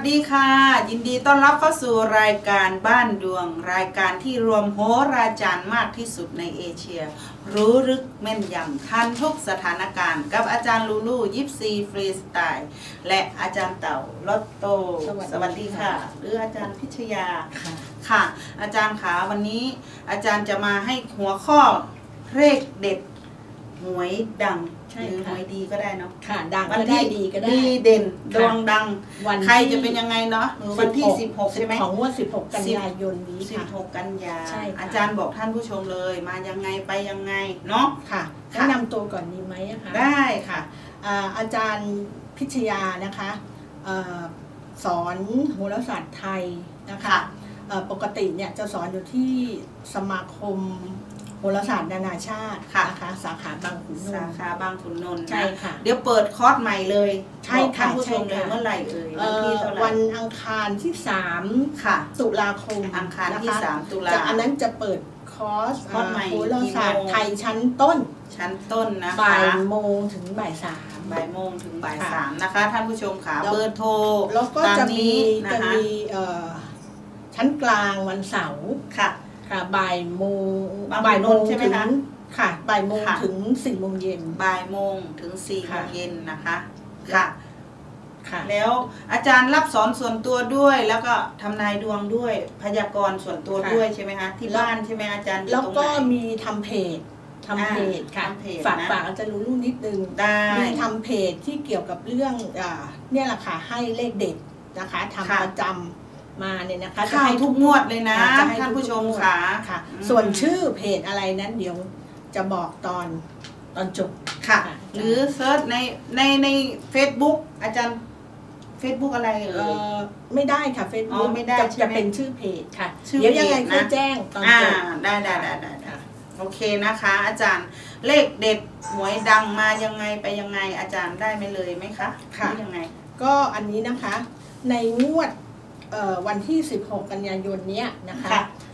ดีค่ะยินดีต้อนรับเข้าสู่รายการบ้านดวงรายการที่รวมโหราจารย์มากที่สุดในเอเชียรู้ลึกแม่นยำทันทุกสถานการณ์กับอาจารย์ลูลูยิปซีฟรีสไตล์และอาจารย์เต่าลอตโตสวัสดีค่ะหรืออาจารย์พิชยาค่ะอาจารย์ขาวันนี้อาจารย์จะมาให้หัวข้อเลขเด็ดหวยดังหรือหวยดีก็ได้เนาะค่ะดังก็ได้ดีก็ได้ดีเด่นดวงดังใครจะเป็นยังไงเนาะวันที่16ใช่ไหมของงวด16 กันยายนนี้ค่ะ 16 กันยาอาจารย์บอกท่านผู้ชมเลยมายังไงไปยังไงเนาะค่ะแนะนำตัวก่อนดีไหมคะได้ค่ะอาจารย์พิชยานะคะสอนโหราศาสตร์ไทยนะคะปกติเนี่ยจะสอนอยู่ที่สมาคมโหราศาสตร์นานาชาตินะคะสาขาบางขุนนนท์ใช่ค่ะเดี๋ยวเปิดคอร์สใหม่เลยใช่ค่ะผู้ชมเลยเมื่อไหร่วันอังคารที่3ตุลาคมอังคารที่3ตุลาจากอันนั้นจะเปิดคอร์สใหม่โหราศาสตร์ไทยชั้นต้นนะคะบ่ายโมงถึงบ่าย 3นะคะท่านผู้ชมค่ะเบอร์โทรแล้วก็จะมีชั้นกลางวันเสาร์ค่ะบ่ายโมงใช่ไหมคะค่ะบ่ายโมงถึง4 โมงเย็นบ่ายโมงถึง4 โมงเย็นนะคะค่ะแล้วอาจารย์รับสอนส่วนตัวด้วยแล้วก็ทำนายดวงด้วยพยากรณ์ส่วนตัวด้วยใช่ไหมคะที่บ้านใช่ไหมอาจารย์แล้วก็มีทำเพจค่ะฝากอาจารย์รู้นิดนึงมีทำเพจที่เกี่ยวกับเรื่องเนี่ยแหละค่ะให้เลขเด็ดนะคะทำประจำมาเนี่ยนะคะจะให้ทุกงวดเลยนะท่านผู้ชมค่ะส่วนชื่อเพจอะไรนั้นเดี๋ยวจะบอกตอนจบค่ะหรือเซิร์ชใน Facebook อาจารย์ Facebook อะไรไม่ได้ค่ะ Facebook ไม่ได้จะเป็นชื่อเพจค่ะเดี๋ยวยังไงค่อยแจ้งตอนจบได้โอเคนะคะอาจารย์เลขเด็ดหวยดังมายังไงไปยังไงอาจารย์ได้ไหมเลยไหมคะค่ะยังไงก็อันนี้นะคะในงวดวันที่16 กันยายนเนี้ยนะคะ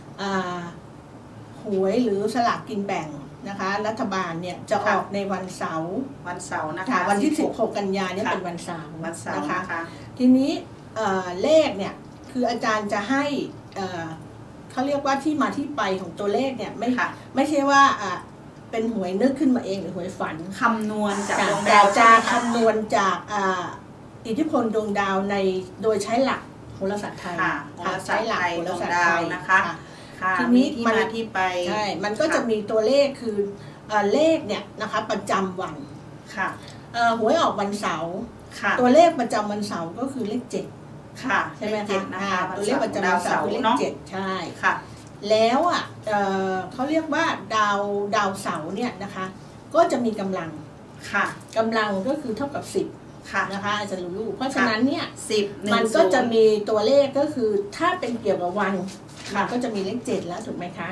หวยหรือสลากกินแบ่งนะคะรัฐบาลเนี่ยจะออกในวันเสาร์นะคะวันที่16 กันยายนเนี่ยเป็นวันเสาร์นะคะทีนี้เลขเนี่ยคืออาจารย์จะให้เขาเรียกว่าที่มาที่ไปของตัวเลขเนี่ยไม่ใช่ว่าเป็นหวยนึกขึ้นมาเองหรือหวยฝันคำนวณจากดวงดาวจะคำนวณจากอิทธิพลดวงดาวโดยใช้หลักโหราศาสตร์ไทยใช้หลักโหราศาสตร์ไทยนะคะทีนี้มันที่ไปใช่มันก็จะมีตัวเลขคือเลขเนี่ยนะคะประจำวันค่ะหวยออกวันเสาร์ตัวเลขประจำวันเสาร์ก็คือเลข7 ค่ะใช่ไหมคะตัวเลขประจำวันเสาร์คือเลข7ใช่ค่ะแล้วเขาเรียกว่าดาวเสาร์เนี่ยนะคะก็จะมีกำลังกำลังก็คือเท่ากับ10นะคะอาจารย์รู้เพราะฉะนั้นเนี่ยมันก็จะมีตัวเลขก็คือถ้าเป็นเกี่ยวกับวันมันก็จะมีเลข7แล้วถูกไหมคะ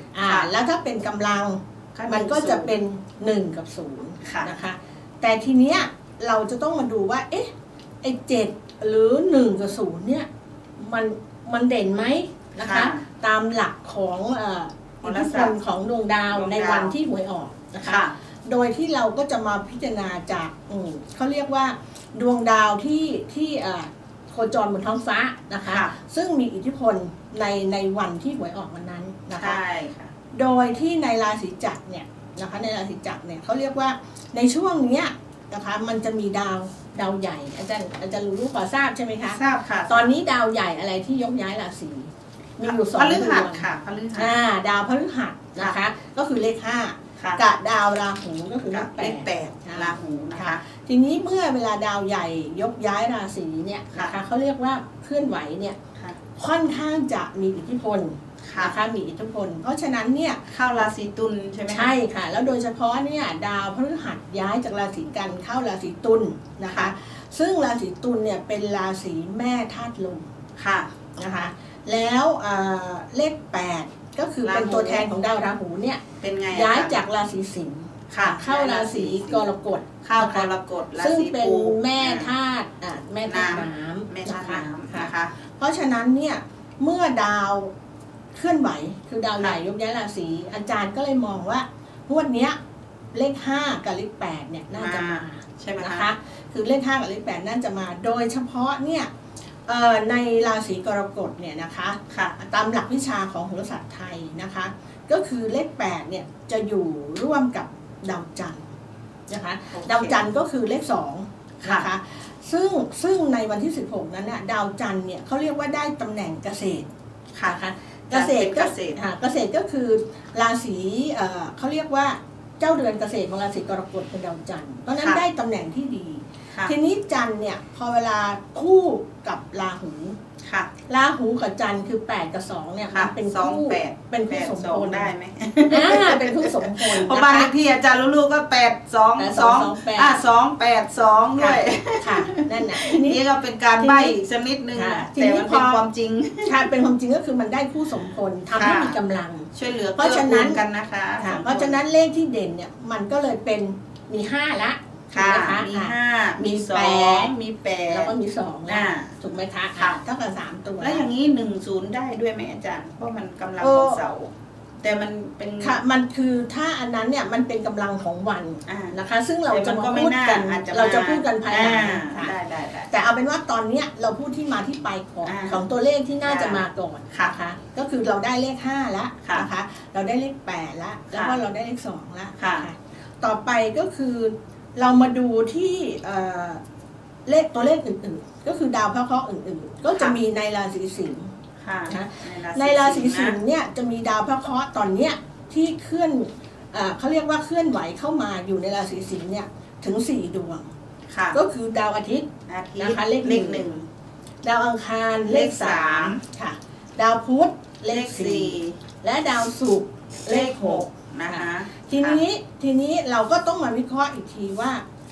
7 แล้วถ้าเป็นกำลังมันก็จะเป็น1 กับ0นะคะแต่ทีเนี้ยเราจะต้องมาดูว่าเอ๊ะไอ้7หรือ1 กับ0เนี่ยมันเด่นไหมนะคะตามหลักของอิทธิพลของดวงดาวในวันที่หวยออกนะคะโดยที่เราก็จะมาพิจารณาจากเขาเรียกว่าดวงดาวที่โคจรบนท้องฟ้านะคะซึ่งมีอิทธิพลในวันที่หวยออกวันนั้นนะคะโดยที่ในราศีจักรเนี่ยนะคะในราศีจักรเนี่ยเขาเรียกว่าในช่วงนี้นะคะมันจะมีดาวใหญ่อาจารย์รู้พอทราบใช่ไหมคะทราบค่ะตอนนี้ดาวใหญ่อะไรที่ยกย้ายราศีมีอยู่2 ดวงค่ะดาวพฤหัสนะคะก็คือเลข5กับดาวราหูก็คือเลข 8ราหูนะคะทีนี้เมื่อเวลาดาวใหญ่ยกย้ายราศีเนี่ยนะคะเขาเรียกว่าเคลื่อนไหวเนี่ยค่อนข้างจะมีอิทธิพลนะคะมีอิทธิพลเพราะฉะนั้นเนี่ยเข้าราศีตุลใช่ไหมใช่ค่ะแล้วโดยเฉพาะเนี่ยดาวพฤหัสย้ายจากราศีกันเข้าราศีตุลนะคะซึ่งราศีตุลเนี่ยเป็นราศีแม่ธาตุลมนะคะแล้วเลข8ก็คือเป็นตัวแทนของดาวราหูเนี่ยเป็นไงย้ายจากราศีสิงห์เข้าราศีกรกฎซึ่งเป็นแม่ธาตุน้ำนะคะเพราะฉะนั้นเนี่ยเมื่อดาวเคลื่อนไหวคือดาวใหญ่ยกย้ายราศีอาจารย์ก็เลยมองว่างวดเนี้ยเลข5กับเลข8เนี่ยน่าจะมาใช่ไหมนะคะคือเลข5กับเลข8น่าจะมาโดยเฉพาะเนี่ยในราศีกรกฎเนี่ยนะคะตามหลักวิชาของโหราศาสตร์ไทยนะคะก็คือเลข8เนี่ยจะอยู่ร่วมกับดาวจันทร์นะคะดาวจันทร์ก็คือเลข2นะคะซึ่งในวันที่16นั้นน่ะดาวจันทร์เนี่ยเขาเรียกว่าได้ตำแหน่งเกษตรนะคะเกษตรก็คือราศีเขาเรียกว่าเจ้าเรือนเกษตรของราศีกรกฎเป็นดาวจันทร์เพราะนั้นได้ตำแหน่งที่ดีทีนี้จันทร์เนี่ยพอเวลาคู่กับราหูราหูกับจันทร์คือ8กับ2เนี่ยเป็นคู่เป็นคู่สมพลได้ไหมเป็นคู่สมพลเพราะบ้านเลขที่อาจารย์ลูกๆก็282ด้วยค่ะนั่นแหละทีนี้ก็เป็นการใบ้สักนิดนึงแต่มันเป็นความจริงใช่เป็นความจริงก็คือมันได้คู่สมพลทำให้มีกำลังช่วยเหลือเพราะฉะนั้นกันนะคะเพราะฉะนั้นเลขที่เด่นเนี่ยมันก็เลยเป็นมี5ละมี5มี2มี8 แล้วก็มี2นะถูกไหมคะเท่ากับ3ตัวแล้วอย่างนี้10ได้ด้วยไหมอาจารย์เพราะมันกำลังของเสาแต่มันเป็นค่ะมันคือถ้าอันนั้นเนี่ยมันเป็นกำลังของวันนะคะซึ่งเราจะมาพูดกันภายหลังได้แต่เอาเป็นว่าตอนเนี้ยเราพูดที่มาที่ไปของตัวเลขที่น่าจะมาก่อนนะคะก็คือเราได้เลข5แล้วนะคะเราได้เลข8แล้วแล้วก็เราได้เลข2แล้วต่อไปก็คือเรามาดูที่เลขตัวเลขอื่นๆก็คือดาวพระเคราะห์อื่นๆก็จะมีในราศีสิงห์ในราศีสิงห์เนี่ยจะมีดาวพระเคราะห์ตอนเนี้ยที่เคลื่อนเขาเรียกว่าเคลื่อนไหวเข้ามาอยู่ในราศีสิงห์เนี่ยถึง4ดวงก็คือดาวอาทิตย์นะคะเลข1ดาวอังคารเลข3ค่ะดาวพุธเลข4และดาวศุกร์เลข6นะคะทีนี้เราก็ต้องมาวิเคราะห์อีกทีว่า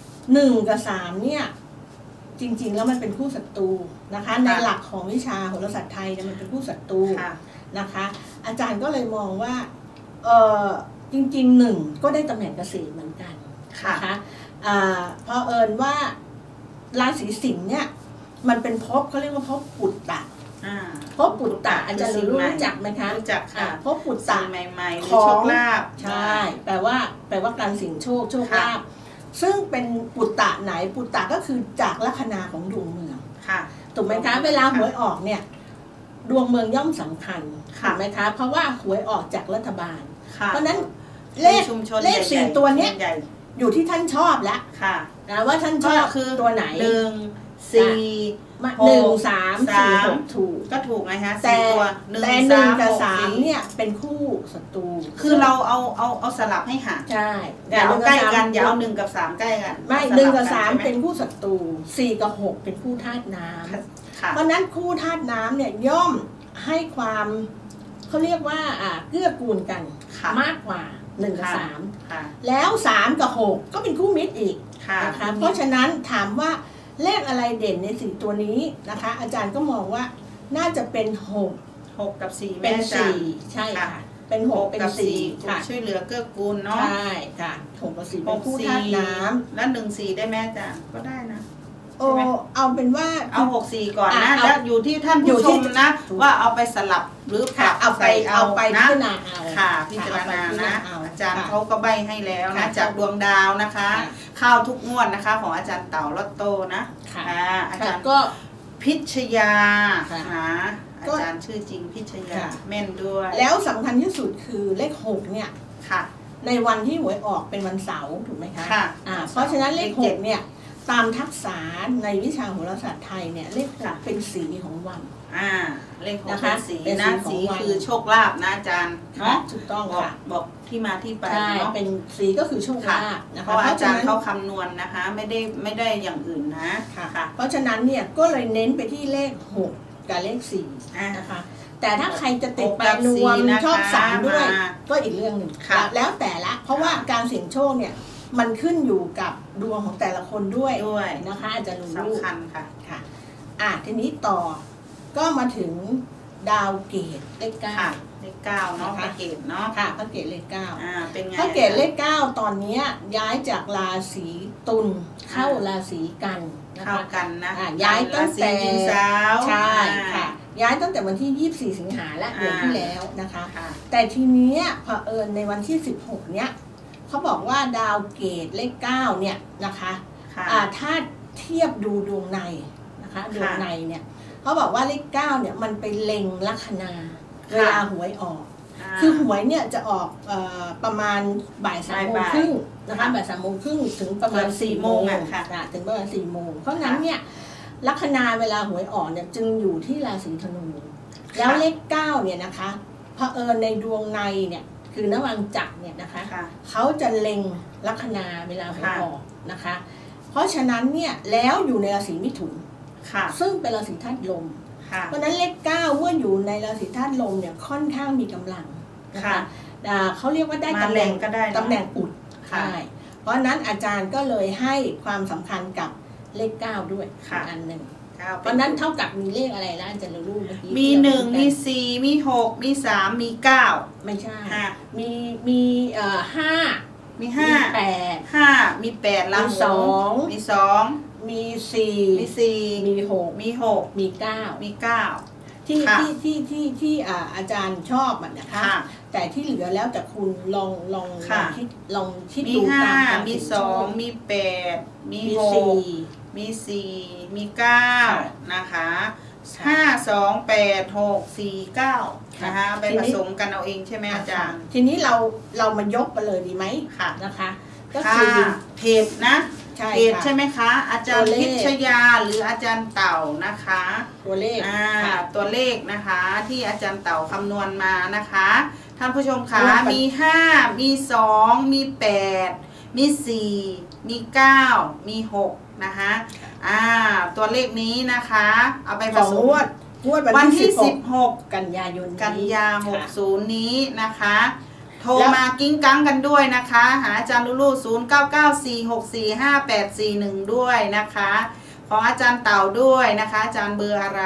1กับ3เนี่ยจริงๆแล้วมันเป็นคู่ศัตรูนะคะในหลักของวิชาโหราศาสตร์ไทยเนี่ยมันเป็นคู่ศัตรูนะคะอาจารย์ก็เลยมองว่าจริงๆ1ก็ได้ตำแหน่งเกษตรเหมือนกันนะคะพอว่าราศีสิงห์เนี่ยมันเป็นภพเขาเรียกว่าภพปุตตะภพปุตตะอาจารย์รู้จักไหมคะรู้จักค่ะภพปุตตะใหม่ๆของโชคลาภใช่แปลว่าการเสี่ยงโชคลาภซึ่งเป็นปุตตะไหนปุตตะก็คือจากลัคนาของดวงเมืองถูกไหมคะเวลาหวยออกเนี่ยดวงเมืองย่อมสำคัญถูกไหมคะเพราะว่าหวยออกจากรัฐบาลเพราะนั้นเลข4ตัวเนี้ยอยู่ที่ท่านชอบแล้วนะว่าท่านชอบคือตัวไหน 1 4 1 3 4 6ถูกก็ถูกไงฮะแต่1กับ3เนี่ยเป็นคู่ศัตรูคือเราเอาสลับให้ห่างใช่อย่าเอาใกล้กันอย่าเอา1กับ3ใกล้กันไม่1กับ3เป็นคู่ศัตรู4กับ6เป็นคู่ธาตุน้ำเพราะนั้นคู่ธาตุน้ำเนี่ยย่อมให้ความเขาเรียกว่าเกื้อกูลกันมากกว่า1กับ3แล้ว3กับ6ก็เป็นคู่มิตรอีกนะคะเพราะฉะนั้นถามว่าเลขอะไรเด่นใน4ตัวนี้นะคะอาจารย์ก็มองว่าน่าจะเป็น6 กับ4 เป็น4ใช่ค่ะเป็น6เป็น4ค่ะช่วยเหลือเกื้อกูลเนาะใช่ค่ะ6กับ4เป็นคู่ธาตุน้ำแล้ว1 4ได้แม่จ้ะก็ได้นะเอาเป็นว่าเอา6 4ก่อนนะแล้วอยู่ที่ท่านผู้ชมนะว่าเอาไปสลับหรือเอาไปพิจารณาค่ะพิจารณานะอาจารย์เขาก็ใบให้แล้วนะจากดวงดาวนะคะเข้าทุกงวดนะคะของอาจารย์เต่าลอตโต้นะอาจารย์ก็พิชยาอาจารย์ชื่อจริงพิชยาแม่นด้วยแล้วสำคัญที่สุดคือเลข6เนี่ยในวันที่หวยออกเป็นวันเสาร์ถูกไหมคะเพราะฉะนั้นเลข6เนี่ยตามทักษะในวิชาโหราศาสตร์ไทยเนี่ยเลข6เป็นสีของวันเลข6เป็นสีนะสีคือโชคลาภนะอาจารย์เนาะถูกต้องค่ะบอกที่มาที่ไปเนาะเป็นสีก็คือโชคลาภนะคะเพราะอาจารย์เขาคำนวณนะคะไม่ได้อย่างอื่นนะค่ะเพราะฉะนั้นเนี่ยก็เลยเน้นไปที่เลข6กับเลข4นะคะแต่ถ้าใครจะติดแปดนวมชอบ3ด้วยก็อีกเรื่องหนึ่งแล้วแต่ละเพราะว่าการเสี่ยงโชคเนี่ยมันขึ้นอยู่กับดวงของแต่ละคนด้วยนะคะอาจารย์สำคัญค่ะทีนี้ต่อก็มาถึงดาวเกตเลข9 เลข9เนาะพระเกตเนาะค่ะพระเกตเลข 9เป็นไงพระเกตเลข9ตอนนี้ย้ายจากราศีตุลเข้าราศีกันนะคะกันนะย้ายตั้งแต่ใช่ค่ะย้ายตั้งแต่วันที่24สิงหาและเดือนที่แล้วนะคะแต่ทีนี้เผอิญในวันที่16เนี้ยเขาบอกว่าดาวเกตเลข9เนี่ยนะคะถ้าเทียบดูดวงในนะคะดวงในเนี่ยเขาบอกว่าเลข9เนี่ยมันไปเล็งลัคนาเวลาหวยออกคือหวยเนี่ยจะออกประมาณบ่าย 3:30นะคะบ่าย 3:30ถึงประมาณ4 โมงถึงประมาณ4 โมงเพราะงั้นเนี่ยลัคนาเวลาหวยออกเนี่ยจึงอยู่ที่ราศีธนูแล้วเลข9เนี่ยนะคะเผอิญในดวงในเนี่ยคือนวังจักรเนี่ยนะคะเขาจะเล็งลัคนาเวลาหวยออกนะคะเพราะฉะนั้นเนี่ยแล้วอยู่ในราศีมิถุนซึ่งเป็นราศีธาตุลมเพราะนั้นเลข9เมื่ออยู่ในราศีธาตุลมเนี่ยค่อนข้างมีกำลังนะคะเขาเรียกว่าได้ตำแหน่งอุดใช่เพราะนั้นอาจารย์ก็เลยให้ความสำคัญกับเลข9ด้วยอันหนึ่งเพราะนั้นเท่ากับมีเลขอะไรแล้วอาจารย์รู้เมื่อกี้มี1มี4มี6มี3มี9 ไม่ใช่มี5มี 8มี8แล้วมี2มี4มี6มี9 ที่อาจารย์ชอบนะคะแต่ที่เหลือแล้วแต่คุณลองคิดดูตามมี2มี8มี6มี4มี9นะคะ5 2 8 6 4 9นะคะไปผสมกันเอาเองใช่ไหมอาจารย์ทีนี้เรามายกไปเลยดีไหมนะคะก็คือเพจนะเพจใช่ไหมคะอาจารย์พิชยาหรืออาจารย์เต่านะคะตัวเลขนะคะที่อาจารย์เต่าคำนวณมานะคะท่านผู้ชมคะมี5มี2มี8มี4มี9มี6นะคะตัวเลขนี้นะคะเอาไปผสมวันที่16 กันยายน 60นี้นะคะโทรมากิ้งกังกันด้วยนะคะหาอาจารย์ลู0994645841ด้วยนะคะของอาจารย์เต่าด้วยนะคะอาจารย์เบอร์อะไร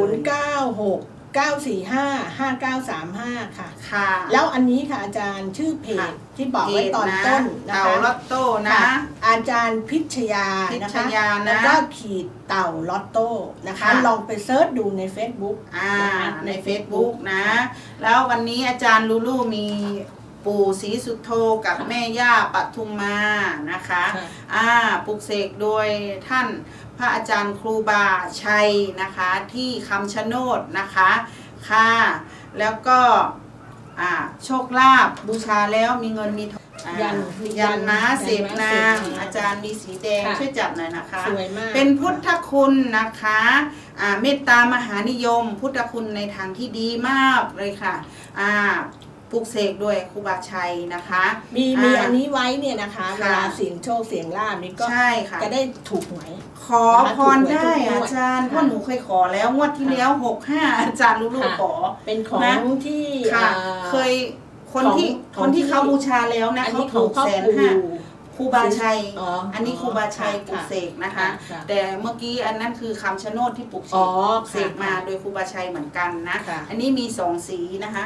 0969455935ค่ะแล้วอันนี้ค่ะอาจารย์ชื่อเพจที่บอกไว้ตอนต้นเต่าลอตโต้นะอาจารย์พิชยานะคะแล้วก็ขีดเต่าลอตโต้นะคะลองไปเซิร์ชดูใน Facebook ใน Facebook นะแล้ววันนี้อาจารย์ลูมีปู่ศรีสุโธกับแม่ย่าปทุมมานะคะปลุกเสกโดยท่านพระอาจารย์ครูบาชัยนะคะที่คำชะโนดนะคะค่ะแล้วก็โชคลาภบูชาแล้วมีเงินมีทองยันม้าเสพนางอาจารย์มีสีแดงช่วยจับหน่อยนะคะเป็นพุทธคุณนะคะเมตตามหานิยมพุทธคุณในทางที่ดีมากเลยค่ะปลุกเสกด้วยครูบาชัยนะคะมีอันนี้ไว้เนี่ยนะคะเวลาเสียงโชคเสียงลาภนี่ก็จะได้ถูกหวยขอพรได้อาจารย์เพราะหนูเคยขอแล้วงวดที่แล้ว65อาจารย์รู้ขอเป็นของที่เคยคนที่เขาบูชาแล้วนะเขาถูก150,000ครูบาชัยอันนี้ครูบาชัยปลุกเสกนะคะแต่เมื่อกี้อันนั้นคือคำชะโนดที่ปลุกเสกมาโดยครูบาชัยเหมือนกันนะอันนี้มี2สีนะคะ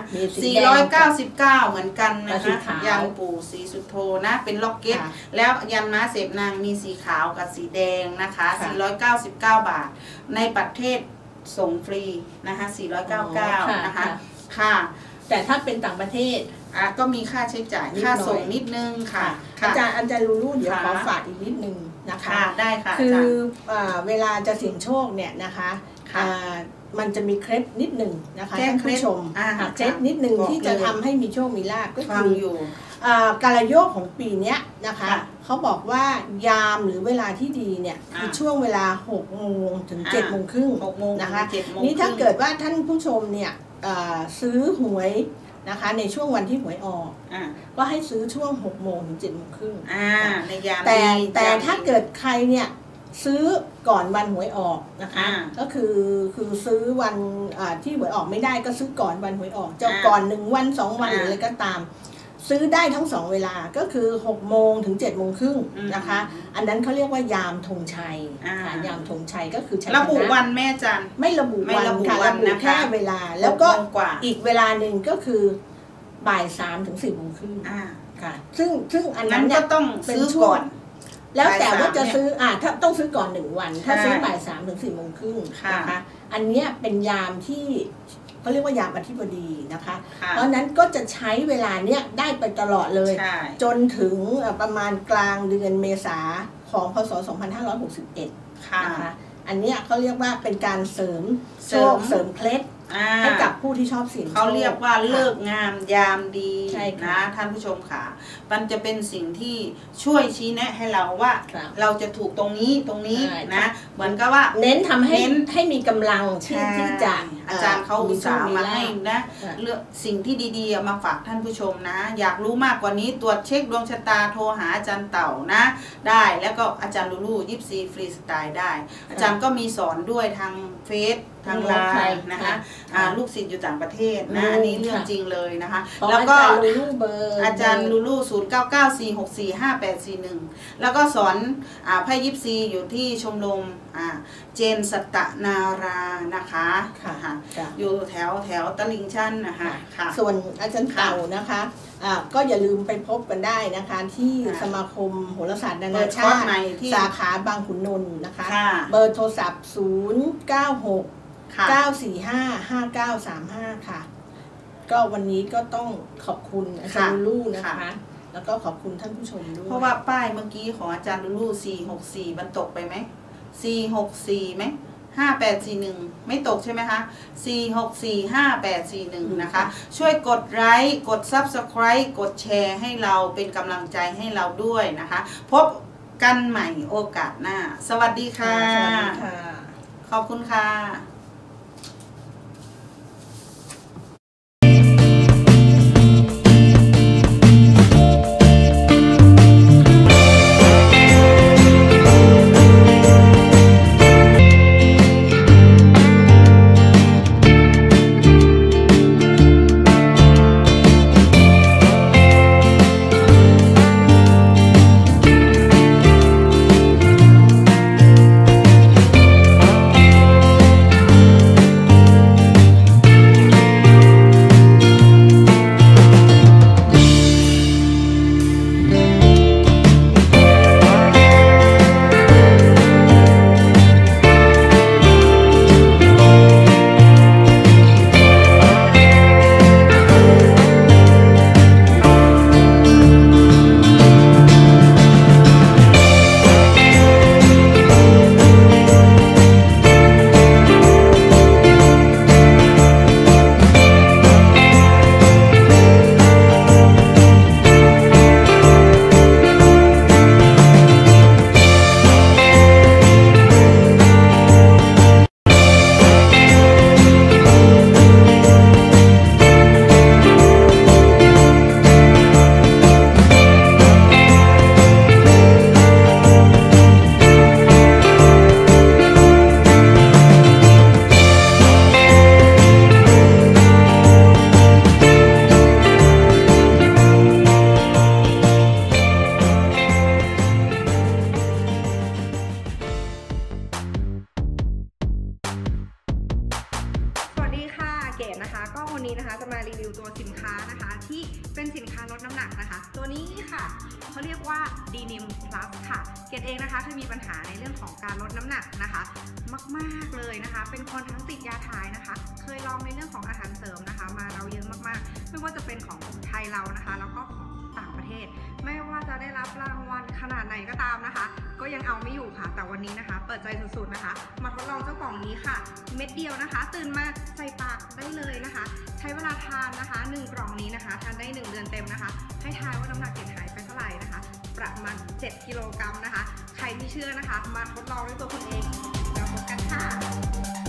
499เหมือนกันนะคะยันปู่ศรีสุโธนะเป็นล็อกเก็ตแล้วยันม้าเสพนางมีสีขาวกับสีแดงนะคะ499 บาทในประเทศส่งฟรีนะคะ499นะคะค่ะแต่ถ้าเป็นต่างประเทศก็มีค่าใช้จ่ายค่าส่งนิดนึงค่ะอาจารย์รู้เดี๋ยวขอฝากอีกนิดนึงนะคะได้ค่ะคือเวลาจะเสี่ยงโชคเนี่ยนะคะมันจะมีเคล็ดนิดนึงนะคะท่านผู้ชมเคล็ดนิดนึงที่จะทำให้มีโชคมีลาภก็คือการโยกของปีนี้นะคะเขาบอกว่ายามหรือเวลาที่ดีเนี่ยคือช่วงเวลา6 โมงถึง7 โมงครึ่งนะคะนี่ถ้าเกิดว่าท่านผู้ชมเนี่ยซื้อหวยนะคะในช่วงวันที่หวยออกก็ให้ซื้อช่วง6 โมงถึง7 โมงครึ่งในยามแต่ถ้าเกิดใครเนี่ยซื้อก่อนวันหวยออกนะคะก็คือซื้อวันที่หวยออกไม่ได้ก็ซื้อก่อนวันหวยออกจะก่อน1 วัน 2 วันหรืออะไรก็ตามซื้อได้ทั้ง2 เวลาก็คือ6 โมงถึง7 โมงครึ่งนะคะอันนั้นเขาเรียกว่ายามธงชัยยามธงชัยก็คือระบุวันแม่จันไม่ระบุวันค่ะระบุแค่เวลาแล้วก็อีกเวลาหนึ่งก็คือบ่าย 3 ถึง 10 โมงครึ่งค่ะซึ่งอันนั้นเนี่ยต้องซื้อก่อนแล้วแต่ว่าจะซื้อถ้าต้องซื้อก่อน1 วันถ้าซื้อบ่าย 3 ถึง 10 โมงครึ่งนะคะอันนี้เป็นยามที่เขาเรียกว่ายามอธิบดีนะคะเพราะนั้นก็จะใช้เวลาเนี้ยได้ไปตลอดเลยจนถึงประมาณกลางเดือนเมษาของพ.ศ. 2561นะคะอันเนี้ยเขาเรียกว่าเป็นการเสริมโชคเสริมเคล็ดให้กับผู้ที่ชอบเสี่ยงโชคเขาเรียกว่าเลิกงามยามดีนะท่านผู้ชมค่ะมันจะเป็นสิ่งที่ช่วยชี้แนะให้เราว่าเราจะถูกตรงนี้นะเหมือนกับว่าเน้นทำให้มีกำลังที่จะอาจารย์เขาอุตส่าห์มาให้นะเลือกสิ่งที่ดีๆมาฝากท่านผู้ชมนะอยากรู้มากกว่านี้ตรวจเช็คดวงชะตาโทรหาอาจารย์เต่านะได้แล้วก็อาจารย์ลูลู24ฟรีสไตล์ได้อาจารย์ก็มีสอนด้วยทางเฟซทางไลน์นะคะลูกศิษย์อยู่ต่างประเทศนะอันนี้เรื่องจริงเลยนะคะแล้วก็อาจารย์ลูลู0994645841แล้วก็สอนไพ่ยิปซีอยู่ที่ชมรมเจนสัตนารานะคะอยู่แถวตลิ่งชันนะคะส่วนอาจารย์เต่านะคะก็อย่าลืมไปพบกันได้นะคะที่สมาคมโหราศาสตร์นานาชาติสาขาบางขุนนนท์นะคะเบอร์โทรศัพท์0969455935ค่ะก็วันนี้ก็ต้องขอบคุณอาจารย์ลูลูนะคะแล้วก็ขอบคุณท่านผู้ชมด้วยเพราะว่าป้ายเมื่อกี้ของอาจารย์ลูลู464มันตกไปไหม464ไหม5841ไม่ตกใช่ไหมคะ4645841นะคะช่วยกดไลค์กด Subscribe กดแชร์ให้เราเป็นกำลังใจให้เราด้วยนะคะพบกันใหม่โอกาสหน้าสวัสดีค่ะขอบคุณค่ะก็วันนี้นะคะจะมารีวิวตัวสินค้านะคะที่เป็นสินค้าลดน้ำหนักนะคะตัวนี้ค่ะเขาเรียกว่า Denim Plus ค่ะเกดเองนะคะเคยมีปัญหาในเรื่องของการลดน้ำหนักนะคะมากๆเลยนะคะเป็นคนทั้งติดยาถ่ายนะคะเคยลองในเรื่องของอาหารเสริมนะคะมาเราเยอะมากๆไม่ว่าจะเป็นของไทยเรานะคะแล้วก็ของต่างประเทศไม่ว่าจะได้รับรางวัลขนาดไหนก็ตามนะคะก็ยังเอาไม่อยู่ค่ะแต่วันนี้นะคะเปิดใจสุดๆนะคะมาทดลองเจ้ากล่องนี้ค่ะเม็ดเดียวนะคะตื่นมาใส่ปากได้เลยนะคะใช้เวลาทานนะคะ1กล่องนี้นะคะทานได้1เดือนเต็มนะคะให้ทายว่าน้ำหนักเกดหายไปเท่าไหร่นะคะประมาณ7กิโลกรัมนะคะใครไม่เชื่อนะคะมาทดลองด้วยตัวคุณเองแล้วพบกันค่ะ